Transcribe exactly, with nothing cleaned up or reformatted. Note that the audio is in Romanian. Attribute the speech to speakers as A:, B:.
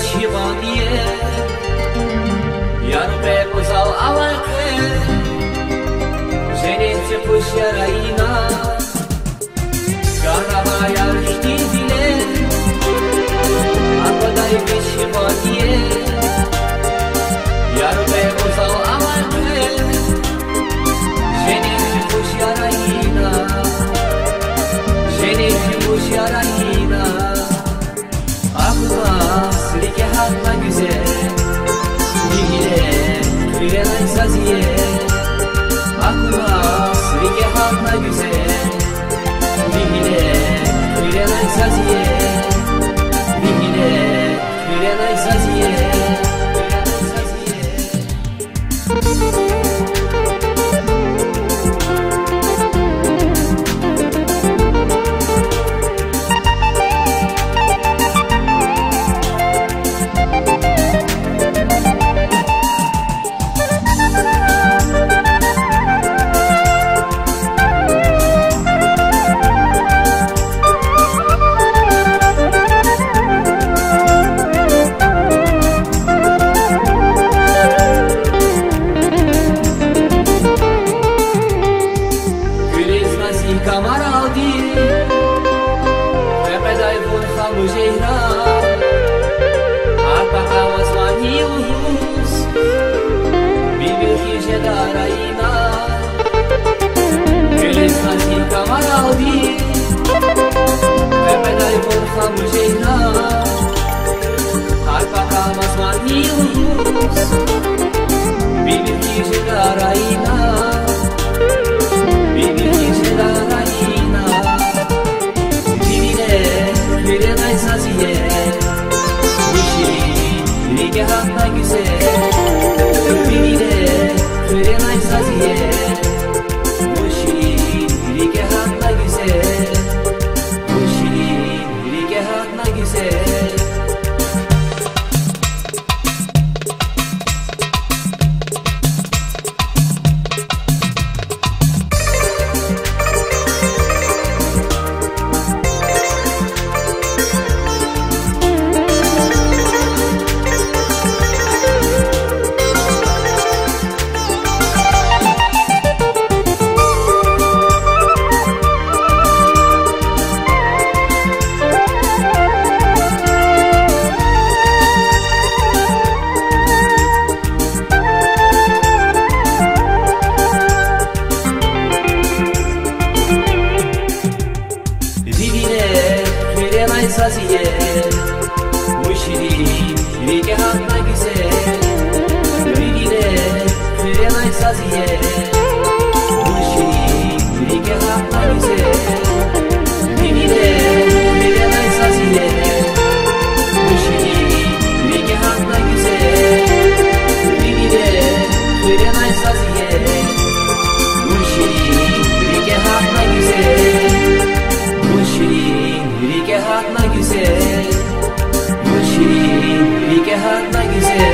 A: peshimaniye Yar pe pozal avarke Ženece pušjarajina Garava yar shti dile Ako daj peshimaniye Yar pe pozal avarke Ženece pušjarajina Ženece pušjarajina Srike hatna güzel Dihile Kürenay saziye Aklıma Srike hatna güzel Dihile Kürenay saziye Dihile Kürenay saziye Kamar aldi Repedai bun hamu jehra Arpa kawas mani uhus Bibil kije daraina Güliz nasi kamar aldi Repedai bun hamu jehra Arpa kawas mani uhus Bibil kije daraina Bibil kije daraina Divine Kürenay saziye Mişirin Lige hatna güzel Divine Kürenay saziye Mişirin Lige hatna güzel Mişirin Lige hatna güzel Saziye Müşirin Lige hatna güzel Divine Kürenay saziye Müşirin Lige hatna güzel Divine Kürenay saziye Müşirin Lige hatna güzel Divine Kürenay saziye Müşirin Lige hatna güzel Müşirin Lige hatna güzel Müşirin Lige hatna güzel